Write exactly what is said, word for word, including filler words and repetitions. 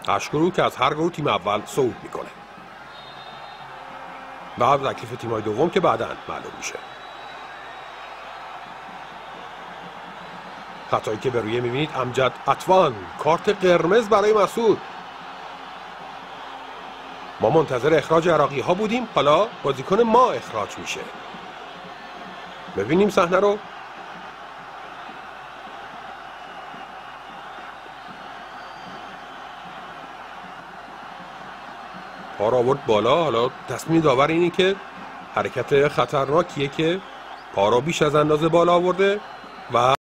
اشکرو که از هر گروه تیم اول صعود میکنه. و تکلیف تیمای دوم که بعداً معلوم میشه. خطایی که به روی میبینید امجد عطوان، کارت قرمز برای مسعود. ما منتظر اخراج عراقی ها بودیم، حالا بازیکن ما اخراج میشه. ببینیم صحنه رو. پا را آورد بالا. حالا تصمیم داور اینه که حرکت خطرناکیه که پا را بیش از اندازه بالا آورده و